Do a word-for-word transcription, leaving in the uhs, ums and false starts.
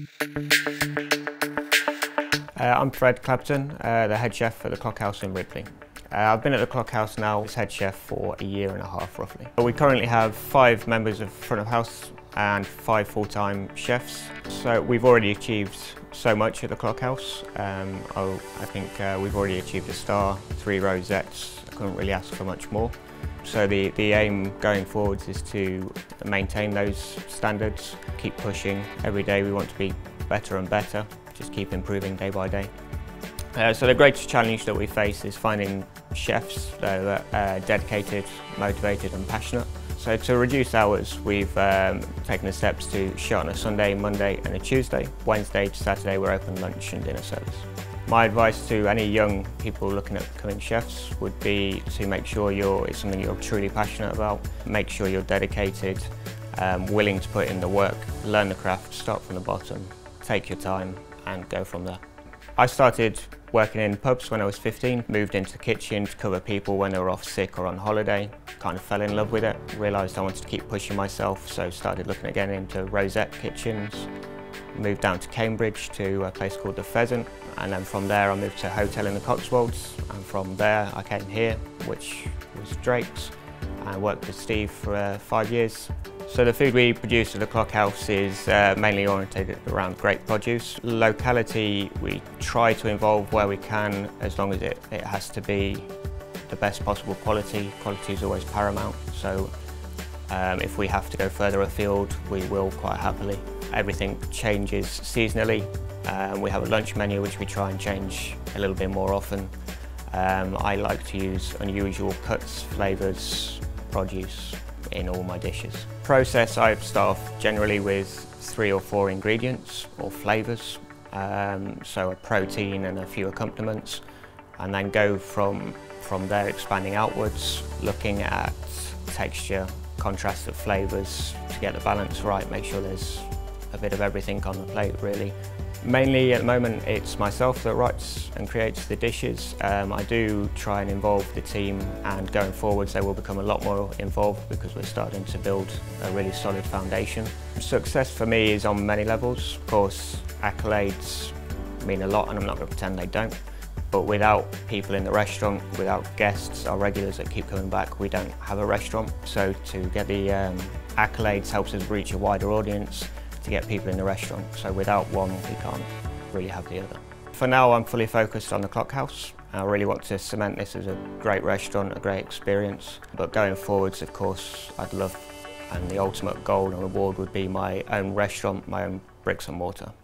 Uh, I'm Fred Clapton, uh, the head chef at the Clock House in Ripley. Uh, I've been at the Clock House now as head chef for a year and a half roughly. We currently have five members of front of house and five full-time chefs. So we've already achieved so much at the Clock House. Um, I, I think uh, we've already achieved a star, three rosettes. I couldn't really ask for much more. So the, the aim going forwards is to maintain those standards, keep pushing. Every day we want to be better and better, just keep improving day by day. Uh, so the greatest challenge that we face is finding chefs that are uh, dedicated, motivated and passionate. So to reduce hours, we've um, taken the steps to shut on a Sunday, Monday and a Tuesday. Wednesday to Saturday we're open lunch and dinner service. My advice to any young people looking at becoming chefs would be to make sure you're, it's something you're truly passionate about. Make sure you're dedicated, um, willing to put in the work, learn the craft, start from the bottom, take your time and go from there. I started working in pubs when I was fifteen, moved into the kitchen to cover people when they were off sick or on holiday, kind of fell in love with it, realised I wanted to keep pushing myself, so started looking again into rosette kitchens, moved down to Cambridge to a place called The Pheasant, and then from there I moved to a hotel in the Cotswolds, and from there I came here, which was Drake's, and worked with Steve for uh, five years. So the food we produce at the Clock House is uh, mainly oriented around great produce. Locality, we try to involve where we can, as long as it, it has to be the best possible quality. Quality is always paramount, so um, if we have to go further afield, we will quite happily. Everything changes seasonally. Um, we have a lunch menu which we try and change a little bit more often. Um, I like to use unusual cuts, flavours, produce in all my dishes. Process, I start off generally with three or four ingredients or flavours, um, so a protein and a few accompaniments, and then go from, from there expanding outwards, looking at texture, contrast of flavours to get the balance right, make sure there's a bit of everything on the plate really. Mainly at the moment it's myself that writes and creates the dishes. Um, I do try and involve the team, and going forwards they will become a lot more involved because we're starting to build a really solid foundation. Success for me is on many levels. Of course, accolades mean a lot and I'm not going to pretend they don't. But without people in the restaurant, without guests, our regulars that keep coming back, we don't have a restaurant. So to get the um, accolades helps us reach a wider audience, to get people in the restaurant. So without one, we can't really have the other. For now, I'm fully focused on the Clock House. I really want to cement this as a great restaurant, a great experience. But going forwards, of course, I'd love, and the ultimate goal and reward would be my own restaurant, my own bricks and mortar.